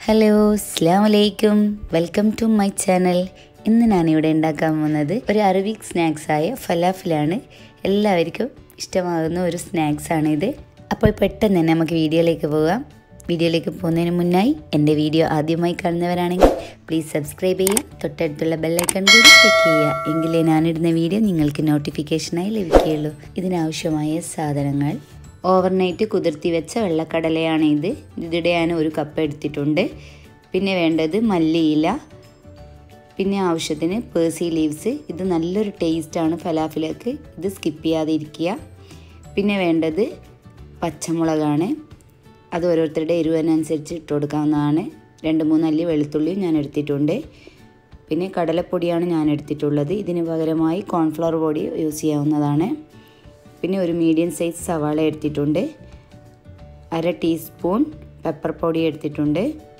Hello, അസ്സലാമു അലൈക്കും. Welcome to my channel. ഇന്ന് ഞാനിവിടെ ഉണ്ടാക്കാൻ പോകുന്നത് ഒരു അറബിക് സ്നാക്സായ ഫലാഫിലാണ്. എല്ലാവർക്കും ഇഷ്ടമാകുന്ന ഒരു സ്നാക്സാണ് ഇത്. അപ്പോൾ പെട്ടെന്ന് തന്നെ നമുക്ക് വീഡിയോയിലേക്ക് പോകാം. വീഡിയോയിലേക്ക് പോകുന്നതിന് മുന്നായി എൻ്റെ വീഡിയോ ആദ്യമായി കാണുന്നവരാണെങ്കിൽ പ്ലീസ് സബ്സ്ക്രൈബ് ചെയ്യുക, തൊട്ടടുത്തുള്ള ബെല്ലൈക്കൺ കൂടി ക്ലിക്ക് ചെയ്യുക. എങ്കിലേ ഞാനിടുന്ന വീഡിയോ നിങ്ങൾക്ക് നോട്ടിഫിക്കേഷനായി ലഭിക്കുകയുള്ളൂ. ഇതിനാവശ്യമായ സാധനങ്ങൾ: ഓവർനൈറ്റ് കുതിർത്തി വെച്ച വെള്ളക്കടലയാണ് ഇത്. ഇതിടെ ഞാൻ ഒരു കപ്പ് എടുത്തിട്ടുണ്ട്. പിന്നെ വേണ്ടത് മല്ലിയില, പിന്നെ ആവശ്യത്തിന് പേഴ്സി ലീവ്സ്. ഇത് നല്ലൊരു ടേസ്റ്റാണ് ഫലാഫിലേക്ക്, ഇത് സ്കിപ്പ് ചെയ്യാതിരിക്കുക. പിന്നെ വേണ്ടത് പച്ചമുളകാണ്. അത് ഓരോരുത്തരുടെ എരിവിനനുസരിച്ച് ഇട്ട് കൊടുക്കാവുന്നതാണ്. 2-3 അല്ലി വെളുത്തുള്ളിയും ഞാൻ എടുത്തിട്ടുണ്ട്. പിന്നെ കടലപ്പൊടിയാണ് ഞാൻ എടുത്തിട്ടുള്ളത്. ഇതിന് പകരമായി കോൺഫ്ലവർ പൊടി യൂസ് ചെയ്യാവുന്നതാണ്. പിന്നെ ഒരു മീഡിയം സൈസ് സവാള എടുത്തിട്ടുണ്ട്. 1/2 ടീസ്പൂൺ പെപ്പർ പൊടി എടുത്തിട്ടുണ്ട്.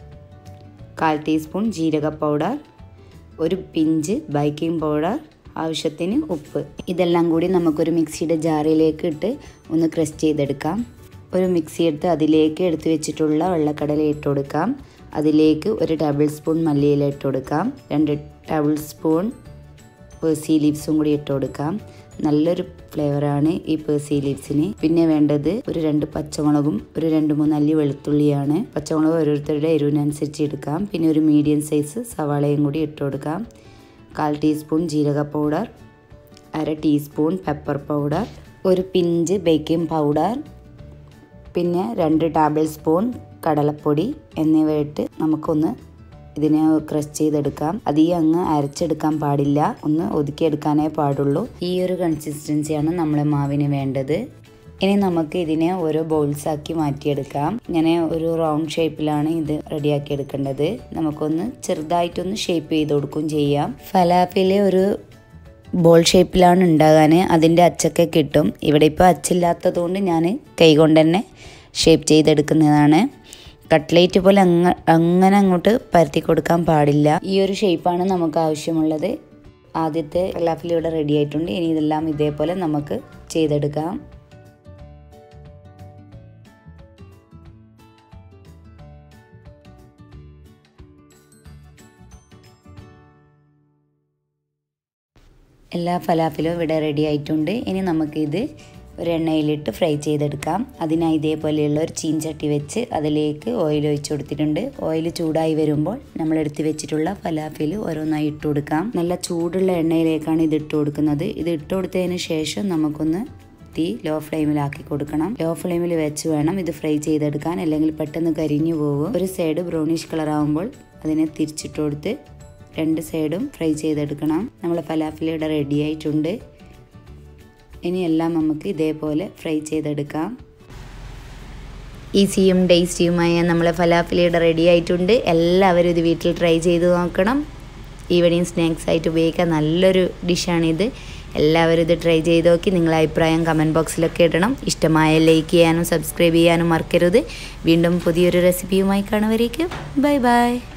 1/4 ടീസ്പൂൺ ജീരക പൗഡർ, ഒരു പിഞ്ച് ബേക്കിംഗ് പൗഡർ, ആവശ്യത്തിന് ഉപ്പ്. ഇതെല്ലാം കൂടി നമുക്കൊരു മിക്സിയുടെ ജാറിലേക്ക് ഇട്ട് ഒന്ന് ക്രഷ് ചെയ്തെടുക്കാം. ഒരു മിക്സി എടുത്ത് അതിലേക്ക് എടുത്ത് വെച്ചിട്ടുള്ള വെള്ളക്കടല ഇട്ട് കൊടുക്കാം. അതിലേക്ക് 1 ടേബിൾ സ്പൂൺ മല്ലിയില ഇട്ട് കൊടുക്കാം. 2 ടേബിൾ സ്പൂൺ പേഴ്സി ലീവ്സും കൂടി ഇട്ട് കൊടുക്കാം. നല്ലൊരു ഫ്ലേവറാണ് ഈ പേഴ്സി ലീവ്സിന്. പിന്നെ വേണ്ടത് ഒരു 2 പച്ചമുളകും ഒരു 2-3 അല്ലി വെളുത്തുള്ളിയാണ്. പച്ചമുളക് ഓരോരുത്തരുടെ എരിവിനനുസരിച്ച് എടുക്കാം. പിന്നെ ഒരു മീഡിയം സൈസ് സവാളയും കൂടി ഇട്ട് കൊടുക്കാം. 1/4 ടീസ്പൂൺ ജീരക പൗഡർ, 1/2 ടീസ്പൂൺ പെപ്പർ പൗഡർ, ഒരു പിഞ്ച് ബേക്കിംഗ് പൗഡർ, പിന്നെ 2 ടേബിൾ സ്പൂൺ കടലപ്പൊടി എന്നിവ ഇട്ട് നമുക്കൊന്ന് ഇതിനെ ക്രഷ് ചെയ്തെടുക്കാം. അധികം അങ്ങ് അരച്ചെടുക്കാൻ പാടില്ല, ഒന്ന് ഒതുക്കിയെടുക്കാനേ പാടുള്ളൂ. ഈ ഒരു കൺസിസ്റ്റൻസിയാണ് നമ്മളെ മാവിന് വേണ്ടത്. ഇനി നമുക്ക് ഇതിനെ ഓരോ ബൗൾസ് ആക്കി മാറ്റിയെടുക്കാം. ഇങ്ങനെ ഒരു റൗണ്ട് ഷേപ്പിലാണ് ഇത് റെഡിയാക്കി എടുക്കേണ്ടത്. നമുക്കൊന്ന് ചെറുതായിട്ടൊന്ന് ഷേപ്പ് ചെയ്ത് കൊടുക്കുകയും ചെയ്യാം. ഫലാഫിലെ ഒരു ബോൾ ഷേപ്പിലാണ് ഉണ്ടാകാൻ, അതിൻ്റെ അച്ചൊക്കെ കിട്ടും. ഇവിടെ ഇപ്പോൾ അച്ചില്ലാത്തതുകൊണ്ട് ഞാൻ കൈകൊണ്ട് തന്നെ ഷേപ്പ് ചെയ്തെടുക്കുന്നതാണ്. കട്ട്ലേറ്റ് പോലെ അങ്ങനെ അങ്ങോട്ട് പരത്തി കൊടുക്കാൻ പാടില്ല. ഈ ഒരു ഷേപ്പാണ് നമുക്ക് ആവശ്യമുള്ളത്. ആദ്യത്തെ ഫലാഫിൽ ഇവിടെ റെഡി ആയിട്ടുണ്ട്. ഇനി ഇതെല്ലാം ഇതേപോലെ നമുക്ക് ചെയ്തെടുക്കാം. എല്ലാ ഫലാഫിലും ഇവിടെ റെഡി ആയിട്ടുണ്ട്. ഇനി നമുക്കിത് ഒരു എണ്ണയിലിട്ട് ഫ്രൈ ചെയ്തെടുക്കാം. അതിനായി ഇതേപോലെയുള്ള ഒരു ചീൻചട്ടി വെച്ച് അതിലേക്ക് ഓയിൽ ഒഴിച്ചു കൊടുത്തിട്ടുണ്ട്. ഓയിൽ ചൂടായി വരുമ്പോൾ നമ്മൾ എടുത്ത് വെച്ചിട്ടുള്ള ഫലാഫിൽ ഓരോന്നായി ഇട്ട് കൊടുക്കാം. നല്ല ചൂടുള്ള എണ്ണയിലേക്കാണ് ഇത് ഇട്ട് കൊടുക്കുന്നത്. ഇത് ഇട്ട് കൊടുത്തതിന് ശേഷം നമുക്കൊന്ന് തീ ലോ ഫ്ലെയിമിലാക്കി കൊടുക്കണം. ലോ ഫ്ലെയിമിൽ വെച്ച് വേണം ഇത് ഫ്രൈ ചെയ്തെടുക്കാൻ, അല്ലെങ്കിൽ പെട്ടെന്ന് കരിഞ്ഞു പോകും. ഒരു സൈഡ് ബ്രൗണിഷ് കളർ ആകുമ്പോൾ അതിനെ തിരിച്ചിട്ട് കൊടുത്ത് 2 സൈഡും ഫ്രൈ ചെയ്തെടുക്കണം. നമ്മളെ ഫലാഫിൽ ഇവിടെ റെഡി ആയിട്ടുണ്ട്. ഇനിയെല്ലാം നമുക്ക് ഇതേപോലെ ഫ്രൈ ചെയ്തെടുക്കാം. ഈസിയും ടേസ്റ്റിയുമായ നമ്മളെ ഫലാഫിൽ ഇവിടെ റെഡി ആയിട്ടുണ്ട്. എല്ലാവരും ഇത് വീട്ടിൽ ട്രൈ ചെയ്ത് നോക്കണം. ഈവനിങ് സ്നാക്സ് ആയിട്ട് ഉപയോഗിക്കാൻ നല്ലൊരു ഡിഷാണിത്. എല്ലാവരും ഇത് ട്രൈ ചെയ്ത് നോക്കി നിങ്ങളുടെ അഭിപ്രായം കമൻറ്റ് ബോക്സിലൊക്കെ ഇടണം. ഇഷ്ടമായ ലൈക്ക് ചെയ്യാനും സബ്സ്ക്രൈബ് ചെയ്യാനും മറക്കരുത്. വീണ്ടും പുതിയൊരു റെസിപ്പിയുമായി കാണുവരേക്കും ബൈ ബൈ.